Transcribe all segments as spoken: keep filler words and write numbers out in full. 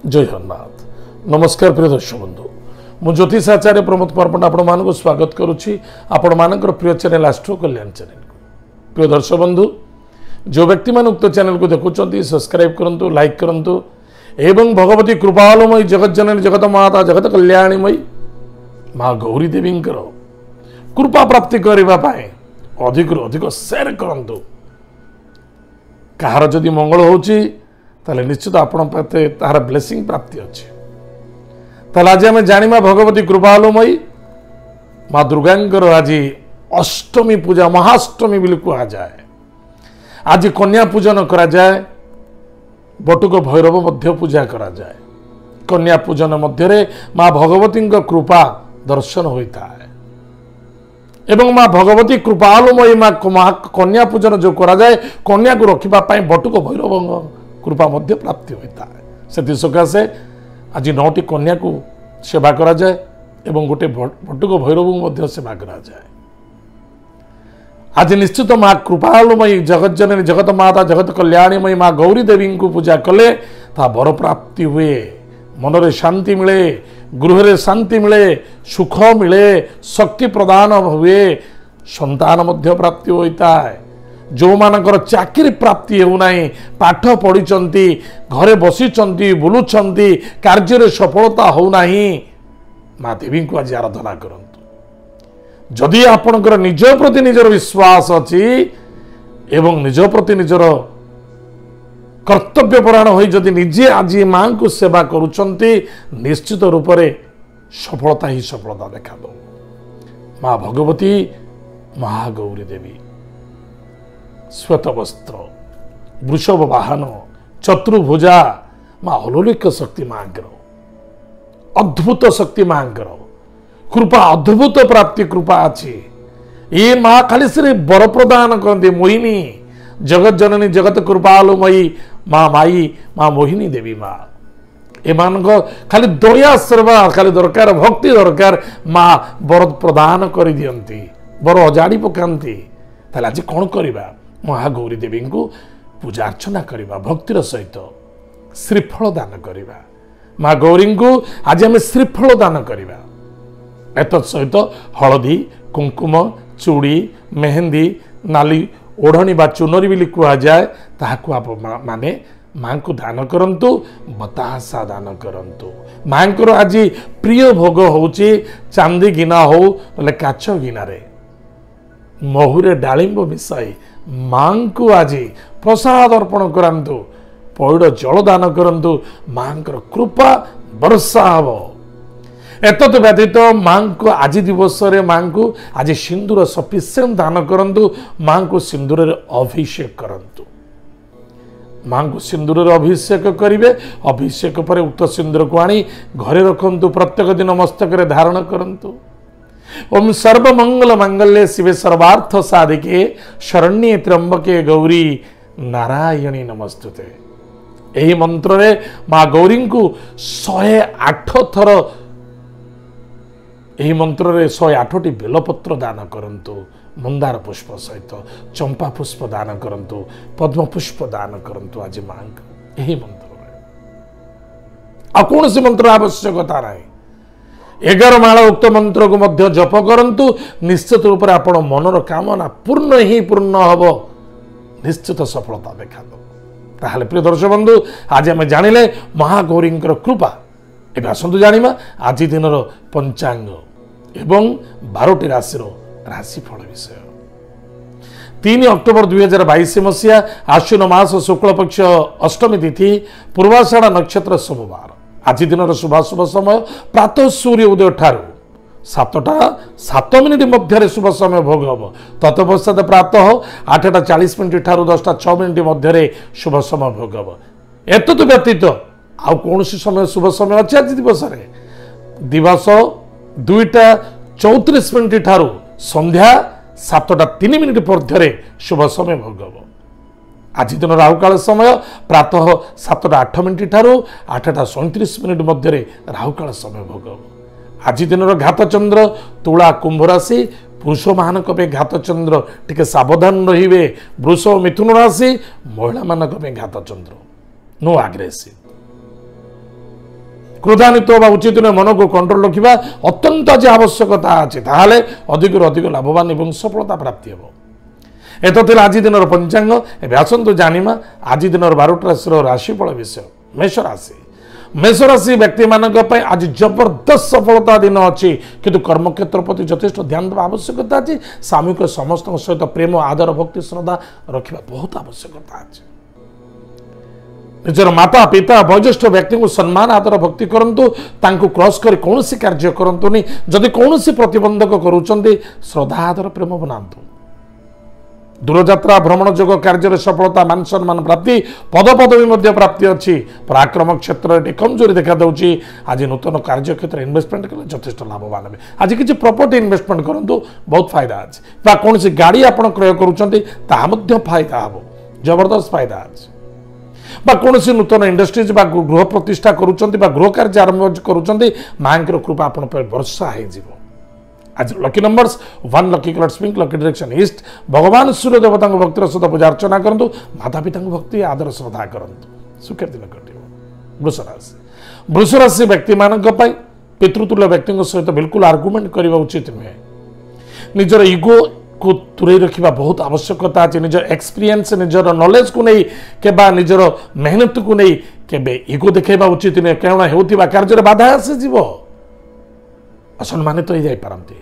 जय जगन्नाथ। नमस्कार प्रिय दर्शक बंधु, मु ज्योतिष आचार्य प्रमोद पर्पण आपण मानक स्वागत करुच्ची आपण मानकर प्रिय चैनल एस्ट्रो कल्याण चैनल। प्रिय दर्शक बंधु, जो व्यक्ति मान उक्त चैनल को देखुंत सब्सक्राइब करंतु, लाइक करंतु एवं भगवती कृपालुमयी जगत जननी जगत माता जगत कल्याणीमयी माँ गौरी देवी कृपा प्राप्ति करने अधिक अधिक शेयर करंतु। कहार जदि मंगल होची ताले निश्चित आपण पाते तार ब्लेसिंग प्राप्ति अच्छी। ताले आज आम जानिमा भगवती कृपालुमयी माँ दुर्गांकर आज अष्टमी पूजा महाअष्टमी बिल कहा जाए। आज कन्या पूजन करा जाए, बटुक भैरव मध्य पूजा करा जाए। कन्या पूजन मध्य माँ भगवती कृपा दर्शन होता है एवं माँ भगवती कृपालुमयी माँ कन्या पूजन जो करा जाए कन्या को रखापी बटुक भैरव कृपा मध्य प्राप्ति होता है। से सकाशे आज नौटी कन्या को सेवा करा जाए एवं गोटे बटुक भैरव मध्य सेवा करा जाए। आज निश्चित माँ कृपालुमयी जगत जननी जगत माता जगत कल्याणीमयी माँ गौरी देवी को पूजा कले ता बर प्राप्ति हुए, मनरे शांति मिले, गृह शांति मिले, सुख मिले, शक्ति प्रदान हुए, संतान मध्य प्राप्ति होता है। जो मानकर चाकरी प्राप्ति होना, पाठ पढ़ी घरे बसी बुलुंट कार्य सफलता होना, माँ देवी को आज आराधना करंतु। जदि आपणकर निज प्रति निजर विश्वास अच्छी एवं निज प्रति निजर कर्तव्यपरायण हो जदि निजे आज माँ को सेवा करुचंती निश्चित रूप से सफलता ही सफलता देखा दो। माँ भगवती महागौरी देवी श्वेत वस्त्र वृषभ वाहन चतुर्भुजा माँ अलौकिक शक्ति माँ अद्भुत शक्ति माँ कृपा अद्भुत प्राप्ति कृपा अच्छी। ये माँ खाली से बर प्रदान करती मोहिनी जगत जननी जगत कृपालुमयी माँ माई माँ मोहिनी देवी माँ एमान खाली दया सेवा खाली दरकार भक्ति दरकार माँ बर प्रदान कर दियंती बर अजाड़ी पकाती। ताले आज कौन करवा महागौरी देवी को पूजा अर्चना करवा भक्तिर सहित श्रीफल दान करवा। माँ गौरी को आज आम श्रीफल दान करवा। एत सहित हलदी कुंकुम चूड़ी मेहंदी नाली ओढ़नी बा चुनरी बिली कह जाए ताकू आप माने माँ को दान करंतु, बतासा दान करंतु। माँ को आज प्रिय भोग होची चांदी गिना हो ना काच गिनारे महुरे डालिंब मिसाई माँ को आज प्रसाद अर्पण करंतु, पैड़ जल दान करंतु। माँ कृपा वर्षा हम। एतद व्यतीत माँ को आज दिवस रे माँ को आज सिंदूर सफिशिएंट दान करंतु। माँ को सिंदूर अभिषेक करंतु। माँ को सिंदूर अभिषेक करेंगे। अभिषेक पर उक्त सिंदूर को आनी घरे रखंतु, प्रत्येक दिन मस्तक धारण करंतु। ओम सर्वमंगल मांगल्ये शिवे सर्वार्थ साधिके शरण्ये त्र्यंबके गौरी नारायणी नमस्तुते। यही मंत्र रे माँ गौरी को सौ आठ थर यही मंत्र रे सौ आठटी बेलपत्र दान करंतु, मंदार पुष्प सहित चंपा पुष्प दान करंतु, पद्म पुष्प दान करंतु। आज मां यही मंत्र आ कौन सी मंत्र आवश्यकता ना एगार माला उक्त मंत्र को मध्य जप करंतु। निश्चित रूप से आपण मनर कामना पूर्ण ही पूर्ण हम, निश्चित सफलता देखा दो। ताहले प्रिय दर्शक बंधु, आज आम जानिले महागौरी कृपा। एवं आसतु जानिमा आज दिन पंचांग एवं बारोटी राशि राशिफल विषय। तीन अक्टोबर दुई हजार बैश मसीहा आश्विन मास शुक्ल पक्ष अष्टमी तिथि पूर्वाषाढ़ नक्षत्र सोमवार। आज दिन शुभाशुभ समय प्रातः सूर्य उदय ठारू सातटा सात मिनिट मध्य शुभ समय भोग हम। तत्पश्चात प्रातः आठटा चालीस मिनिट ठारू दसटा छह मिनिट मध्य शुभ समय भोग हम। एतद व्यतीत आउ कौन सी समय शुभ समय अच्छे आज दिवस दिवस दुईटा चौतीस मिनिट ठारू संध्या सातटा तीन मिनिट मध्य शुभ समय भोग हम। आज दिन राहुकाल समय प्रातः सातटा आठ मिनिट ठारू आठटा सैंतीस मिनिट मध्य राहुकाल समय भोग हम। आज दिन घात चंद्र तुला कुंभ राशि पुरुष मान घात चंद्र टिके सावधान रे। वृष मिथुन राशि महिला मान घात चंद्र नो आग्रेसिव। क्रोधान्वित होगा उचित नुहे मन को कंट्रोल रखा अत्यंत आज आवश्यकता अच्छे ताहले अधिक अधिक लाभवान और सफलता प्राप्ति हो एत आज दिन पंचांग एवं आसतु जाना आज दिन बारटा राशि राशिफल विषय मेष राशि मेष राशि व्यक्ति मान आज जबरदस्त सफलता दिन अच्छी किंतु कर्मक्षेत्र प्रति यथेष ध्यान देवा आवश्यकता अच्छी सामूहिक समस्त सहित प्रेम आदर भक्ति श्रद्धा रखा बहुत आवश्यकता अच्छे निजर माता पिता वयोज्येष्ठ व्यक्ति को सम्मान आदर भक्ति करंतु तांको क्रॉस कर कौन कार्य करंतु नहीं जदि कौन प्रतिबंधक करुचंदी श्रद्धा आदर प्रेम बनातु दूरयात्रा भ्रमण जोग कार्य सफलता मान सम्मान प्राप्ति पद पदवी प्राप्ति अच्छी पराक्रम क्षेत्र में कमजोरी देखा दूसरी आज नूतन कार्य क्षेत्र इन्वेस्टमेंट कले यथेष लाभवान हे आज किसी प्रॉपर्टी इन्वेस्टमेंट करूँ बहुत फायदा अच्छे कौन गाड़ी आप क्रय करुँच फायदा हम जबरदस्त फायदा अच्छे कौन नूतन इंडस्ट्रीज गृह प्रतिष्ठा करुँच गृह कार्य आरंभ करुँच माँ कृपा आप वर्षा हो आज lucky numbers one lucky colours pink lucky direction east भगवान सूर्य देवता भक्तिर सहित पूजा अर्चना करूँ माता पिता भक्ति आदर श्रद्धा करूँ सुखर दिन कटे वृष राशि वृष राशि व्यक्ति मान पितृतुल्य व्यक्ति सहित बिल्कुल आर्गुमेंट करने उचित नुहे निजर इगो को दूरे रखा बहुत आवश्यकता अच्छे निजर एक्सपीरियंस निजर नॉलेज को नहीं के निजर मेहनत को नहीं के इगो देखा उचित नुहे कौन होता कार्य बाधा आसीज असम्मानित हो जाती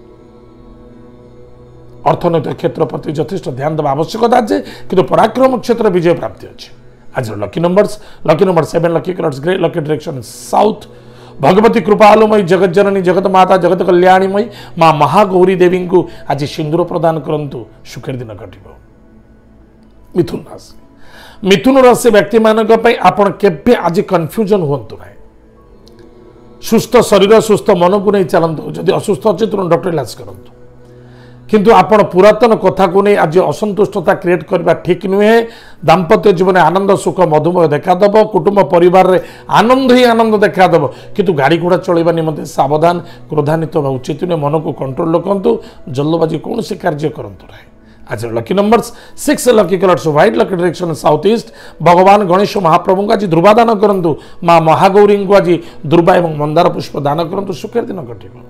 अर्थनैतिक क्षेत्र प्रति यथेष ध्यान देवा आवश्यकता अच्छे किंतु पराक्रम क्षेत्र विजय प्राप्ति अच्छे आज lucky numbers lucky number seven lucky colours grey lucky direction south Bhagwati कृपालुमयी जगत जननी जगत माता जगत कल्याणीमयी माँ महागौरी देवी को आज सिंदूर प्रदान करंतु सुखर दिन कटिब मिथुन राशि मिथुन राशि व्यक्ति मानक आपण केबे आज कन्फ्यूजन हुंतु ना सुस्थ शरीर सुस्थ मन को नहीं चलतु जदि असुस्थ अच्छे तुरंत डॉक्टर इलाज करंतु किंतु आपण पुरातन कथा को नहीं आज असंतुष्टता क्रिएट करबा ठीक नुहे दाम्पत्य जीवन आनंद सुख मधुमेह देखादेव कुटुंब परिवार रे आनंद ही आनंद देखादेव किंतु गाड़ी घोड़ा चलवा निमंते सावधान क्रोधान्वित होगा उचित नुहे मन को कंट्रोल रखु जल्दबाजी कौन कार्य करंतु नहीं आज lucky numbers six lucky colours white lucky direction south east भगवान गणेश महाप्रभु को आज दुर्वा दान करंतु माँ महागौरी को आज दुर्वा एवं मंदार पुष्प दान करंतु सुखर दिन कटिब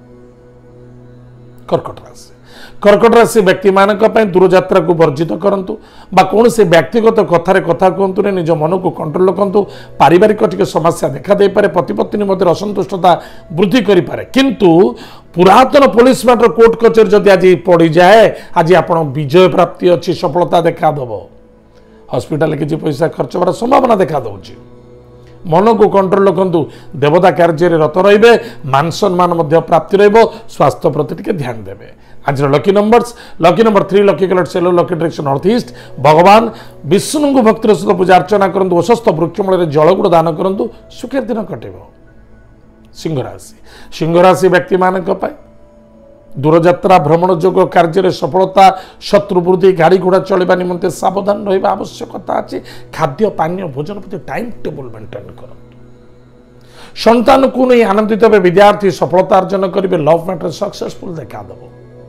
कर्कट राशि कर्कट राशि व्यक्ति मान दूरयात्रा को वर्जित करंतु बा कौन से व्यक्तिगत कथार कथा कहतु निज मन को कंट्रोल रखु पारिवारिक टिके समस्या देखा दे पारे पतिपत्नी मध्य असंतुष्टता वृद्धि करि पारे किंतु पुरातन पुलिस मैटर कोर्ट कचेरी जदि आज पड़ जाए आज आप विजय प्राप्ति अच्छी सफलता देखा दब हॉस्पिटल किसी पैसा खर्च होवार संभावना देखा दौर मन को कंट्रोल रखु देवता कार्य रत रे मान सम्मान प्राप्ति स्वास्थ्य प्रति टिके ध्यान देवे आज lucky numbers lucky number three lucky colour yellow lucky direction north east भगवान विष्णु को भक्तिर सहित पूजा अर्चना करूँ अशस्थ वृक्षमूल जलगुड़ दान करूँ सुखर दिन कटेब सिंह राशि सिंह राशि व्यक्ति मान दूरयात्रा भ्रमण जोग कार्य सफलता शत्रु वृद्धि गाड़ी घोड़ा चलवा निमंते सावधान रहा आवश्यकता अच्छी खाद्य पानीय भोजन प्रति टाइम टेबल मेंटेन करूँ संतान को नहीं आनंदित हे विद्यार्थी सफलता अर्जन करेंगे लव मैटर सक्सेसफुल देखा दब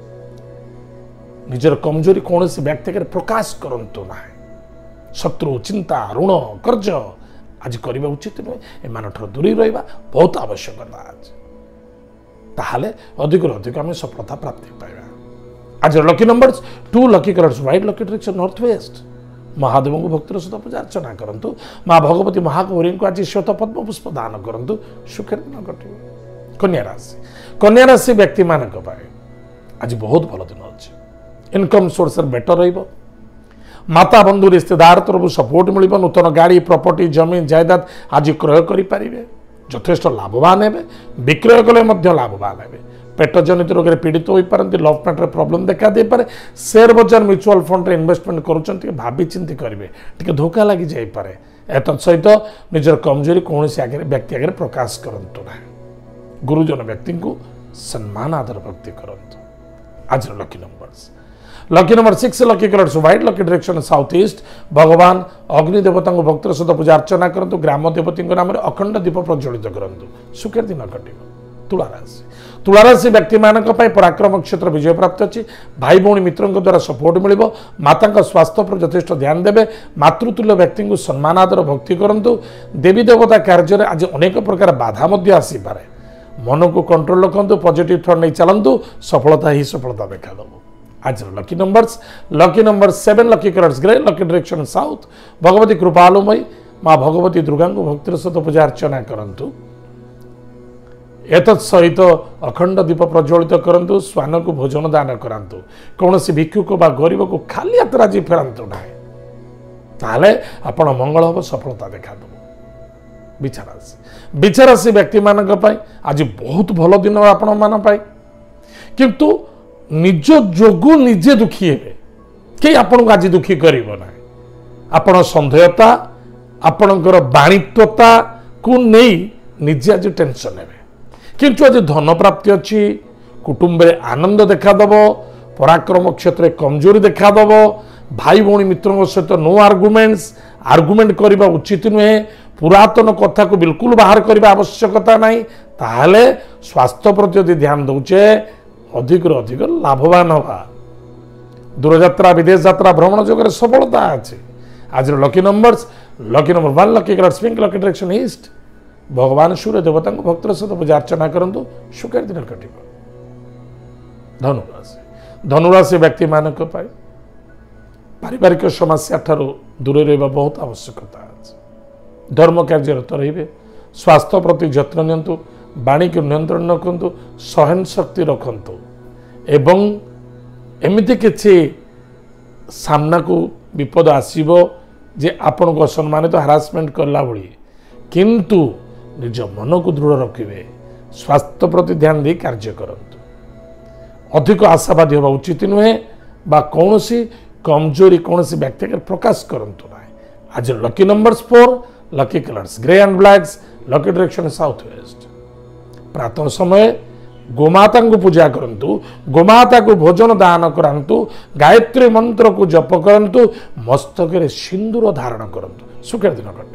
निजर कमजोरी कौन व्यक्ति प्रकाश करंतु ना शत्रु चिंता ऋण कर्ज आज करने उचित नुहे एम दूरी रहा बहुत आवश्यकता आज ताहले अधिक अधिक आम सफलता प्राप्ति पाइबा आज lucky numbers two lucky colours white lucky direction north west Mahadev को भक्तिर सहित पूजा अर्चना करूँ माँ भगवती महागौरी को आज श्वेत पद्म पुष्प दान करूँ सुखर दिन कटे कन्या राशि कन्या राशि व्यक्ति मान आज बहुत भल दिन अच्छे इनकम सोर्स बेटर रहिबो माता बंधु रिश्तेदार तरफ सपोर्ट मिल नूतन गाड़ी प्रॉपर्टी जमीन जायदाद आज क्रय करेंगे यथेष लाभवान हे विक्रय कले लाभवान हे पेट जनित रोग पीड़ित हो पारती लव मैटर प्रॉब्लम देखा दे पारे शेयर बजार म्यूचुअल फंड रे इन्वेस्टमेंट करुँच भावी चिंती करेंगे टी धोखा लगी जापे सहित निजर कमजोरी कौन आगे व्यक्ति आगे प्रकाश करूँ ना गुरुजन व्यक्ति को सम्मान आदर भक्ति करूँ आज lucky numbers lucky number six lucky colours white lucky direction south east भगवान अग्नि देवता भक्तर सहित पूजा अर्चना करूँ ग्राम देवती नाम अखंड दीप प्रज्वलित करूँ सुखर दिन कटे तुला राशि तुला राशि व्यक्ति मानक पराक्रम क्षेत्र विजय प्राप्त अच्छी भाई भौणी मित्रों द्वारा सपोर्ट मिल माता स्वास्थ्य पर यथेष ध्यान देवे मातृतुल्य व्यक्ति को सम्मान आदर भक्ति करूँ देवी देवता कार्य आज अनेक प्रकार बाधा आसीपे मन को कंट्रोल रखु पॉजिटिव थॉट नहीं चलतु सफलता ही सफलता देखा दब आज lucky numbers lucky number seven lucky colours grey lucky direction south Bhagwati कृपालुमयी माँ भगवती दुर्गा को भक्तिर सहित पूजा अर्चना करूँ एतत् सहित अखंड दीप प्रज्वलित करूँ स्वान को भोजन दान करातु कौन भिक्षुक बा गरीब को खाली हाथ आज फेरतु ना ताले आपण मंगल हम सफलता देखा दब बिचारासी बिचारासी व्यक्ति मानक आज बहुत भल दिन आपण मान किंतु निज जोगु निजे दुखी हे कई आपन को आज दुखी करिवो ना आपण संदेहता आपणकर बाणित्वता को नहीं निजे आज टेंशन हेबे किंतु आज धन प्राप्ति अच्छी कुटुंब रे आनंद देखा दब पराक्रम क्षेत्र कमजोरी देखा दब भाई भौणी मित्रों सहित नो आर्गुमेंट्स आर्गुमेंट करने उचित नुहे पुरातन कथा को बिल्कुल बाहर करने आवश्यकता नहीं ताहले स्वास्थ्य प्रति यदि ध्यान दौचे अधिक अधिक लाभवान हवा दूरयात्रा विदेश यात्रा भ्रमण जगह सफलता अच्छे आज lucky numbers lucky number one lucky colour pink lucky direction east भगवान सूर्य देवता को भक्तर सहित पूजा अर्चना करूँ सुखर दिन कट धनुराशि धनुराशि व्यक्ति मानक पारिवारिक समस्या ठारू दूर रहा बहुत आवश्यकता अच्छे धर्म कार्यरत रे स्वास्थ्य प्रति जत्न नियंतु वाणी को नियंत्रण रखु सहन शक्ति रखु एवं एमती किसी सामना को विपद आसीबो जे आपण को असम्मानित हारासमेंट करला भली किंतु निज मन को दृढ़ रखिए स्वास्थ्य प्रति ध्यान दे कार्य करंतु अधिक आशावादी होगा उचित नुहे बा कौन सी कमजोरी कौन सी व्यक्ति प्रकाश करंतु ना आज lucky numbers four lucky colours grey and blacks lucky direction south west प्रातः समय गोमाता को पूजा करंतु गोमाता को भोजन दान करंतु गायत्री मंत्र को जप करंतु मस्तक रे सिंदूर धारण करंतु सुखर दिन कटे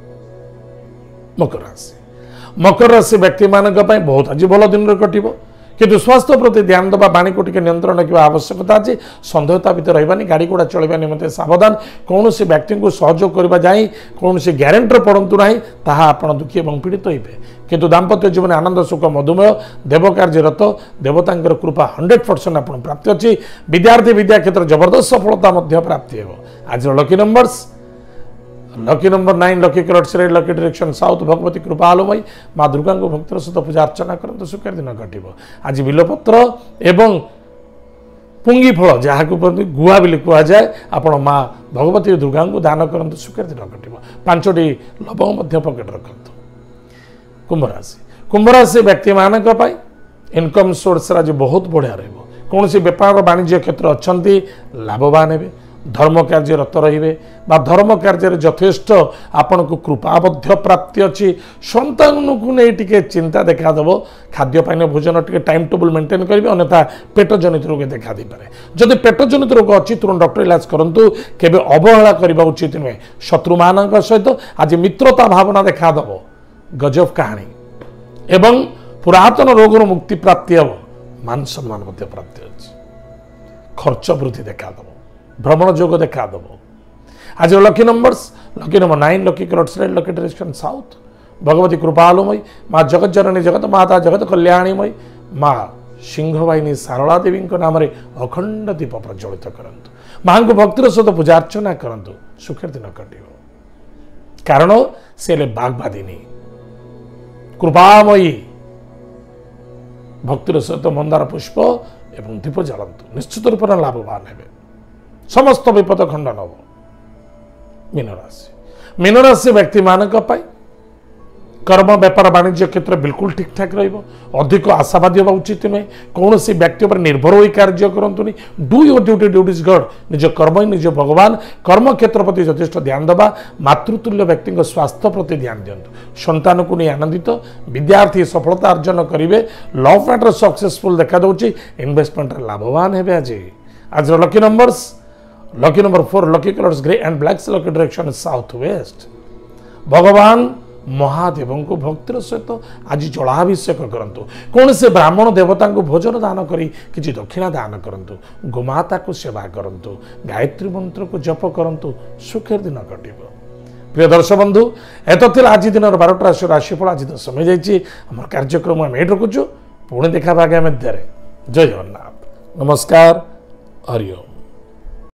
मकर राशि मकर राशि व्यक्ति मानक बहुत आज भल दिन कटिबो किंतु स्वास्थ्य प्रति ध्यान देवा वाणी को नियंत्रण रखा आवश्यकता अच्छी सन्देहता भितर रही गाड़ी घोड़ा चलवा निमंते सावधान कौन से व्यक्ति को सहयोग करने जाए कौन से ग्यारेंटर पड़तु ना ताहा आपण दुखी और पीड़ित हो किंतु दाम्पत्य जीवन आनंद सुख मधुमेह देव कार्यरत देवता कृपा हंड्रेड परसेंट आप प्राप्त अच्छी विद्यार्थी विद्या क्षेत्र जबरदस्त सफलता प्राप्ति हो आज lucky numbers lucky number nine lucky colours red lucky direction south Bhagwati कृपालुमयी माँ दुर्गा को भक्तर सहित पूजा अर्चना करते सुखर दिन कटिबो आज बिलपत्र एवं पुंगी फल जहाँ गुआ बिल कहुए आपण माँ भगवती दुर्गा को दान करते सुखर दिन कटिबो पांचटी लवंग पकेट रखु कुंभ राशि कुंभ राशि व्यक्ति मानक इनकम सोर्स आज बहुत बढ़िया रहिबो कौन सी व्यापार वाणिज्य क्षेत्र अच्छा लाभवान हे धर्म कार्यरत रे धर्म कार्य यथेष्ट आपण को कृपाबद्ध प्राप्ति अच्छी सन्तान को नहीं टिके चिंता देखा दब खाद्य पान भोजन टिके टाइम टेबल मेंटेन करेंगे अन्यथा पेट जनित रोग देखा दे पारे जदि पेट जनित रोग अच्छी तुरंत डॉक्टर इलाज करूँ केवे अवहेला करने उचित नुहे शत्रु मान सहित आज मित्रता भावना देखा दब गजब कहानी एवं पुरातन रोगर मुक्ति प्राप्ति हम मान सम्मान प्राप्ति अच्छी खर्च वृद्धि देखा दब भ्रमण जोग देखा दब आज lucky numbers lucky number nine lucky colours red lucky direction south Bhagwati कृपालुमयी माँ जगत जननी जगत माता जगत कल्याणीमयी माँ सिंहवाहिनी सारला देवी नाम अखंड दीप प्रज्वलित करंतु माँ को भक्तिर सहित पूजा अर्चना करंतु सुखर दिन कटिबो कारण से बागबादिनी कृपामयी भक्तिर सहित मंदार पुष्प एवं दीप जलंतु निश्चित रूप से लाभवान हे समस्त विपद खंडन हम मीन राशि मीन राशि व्यक्ति मानक कर्म व्यापार वाणिज्य क्षेत्र बिल्कुल ठीक ठाक रधिक आशावादी होगा उचित नुहे कौन सी व्यक्ति पर निर्भर हो कार्य करतुनि do your duty duties God निज कर्म ही निज भगवान कर्म क्षेत्र प्रति यथेष ध्यान देवा मातृतुल्य व्यक्ति स्वास्थ्य प्रति ध्यान दिंतु सन्तान को नहीं आनंदित विद्यार्थी सफलता अर्जन करेंगे लव मैटर सक्सेसफुल देखा दूसरी इन्वेस्टमेंट लाभवान हे आज आज lucky numbers lucky number four lucky colours grey and blacks lucky direction south west भगवान महादेव को भक्तिर सहित आज जलाभिषेक करंतु कौन से ब्राह्मण देवता को भोजन दान करी किसी दक्षिणा दान करंतु गोमाता को सेवा करंतु गायत्री मंत्र को जप करंतु सुखेर दिन कटिब। प्रिय दर्शक बंधु एत आज दिन बारटा राशि राशिफल आज तो समय जाइए आम कार्यक्रम आम ये रखुचु पुणी देखा आगे मध्य जय जगन्नाथ नमस्कार हरि ओम।